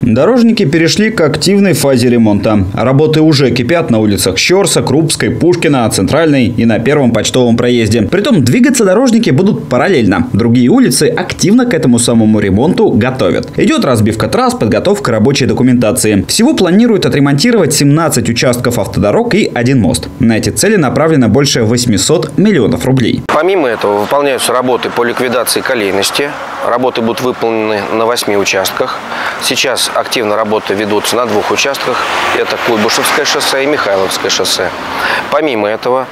Дорожники перешли к активной фазе ремонта. Работы уже кипят на улицах Щорса, Крупской, Пушкина, Центральной и на Первом почтовом проезде. Притом двигаться дорожники будут параллельно. Другие улицы активно к этому самому ремонту готовят. Идет разбивка трасс, подготовка рабочей документации. Всего планируют отремонтировать 17 участков автодорог и 1 мост. На эти цели направлено больше 800 миллионов рублей. Помимо этого выполняются работы по ликвидации колейности. Работы будут выполнены на 8 участках. Сейчас активно работы ведутся на 2 участках. Это Куйбышевское шоссе и Михайловское шоссе. Помимо этого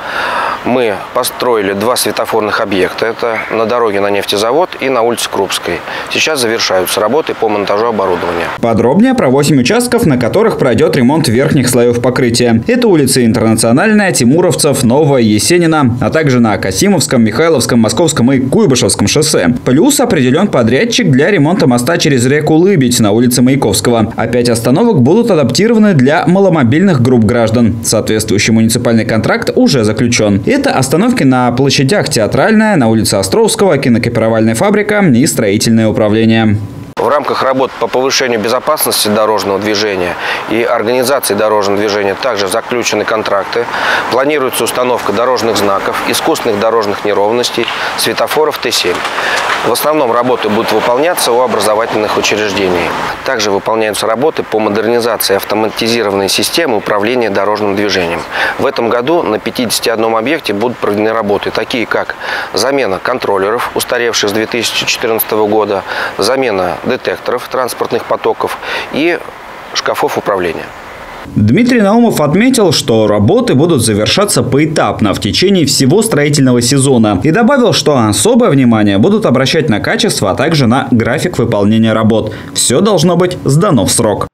мы построили 2 светофорных объекта. Это на дороге на нефтезавод и на улице Крупской. Сейчас завершаются работы по монтажу оборудования. Подробнее про 8 участков, на которых пройдет ремонт верхних слоев покрытия. Это улицы Интернациональная, Тимуровцев, Новая, Есенина, а также на Касимовском, Михайловском, Московском и Куйбышевском шоссе. Плюс определен подрядчик для ремонта моста через реку Лыбедь на улице Маяковского. А 5 остановок будут адаптированы для маломобильных групп граждан. Соответствующий муниципальный контракт уже заключен. Это остановки на площадях Театральная, на улице Островского, кинокопировальная фабрика и строительное управление. В рамках работ по повышению безопасности дорожного движения и организации дорожного движения также заключены контракты. Планируется установка дорожных знаков, искусственных дорожных неровностей, светофоров Т7. В основном работы будут выполняться у образовательных учреждений. Также выполняются работы по модернизации автоматизированной системы управления дорожным движением. В этом году на 51 объекте будут проведены работы, такие как замена контроллеров, устаревших с 2014 года, замена детекторов транспортных потоков и шкафов управления. Дмитрий Наумов отметил, что работы будут завершаться поэтапно в течение всего строительного сезона. И добавил, что особое внимание будут обращать на качество, а также на график выполнения работ. Все должно быть сдано в срок.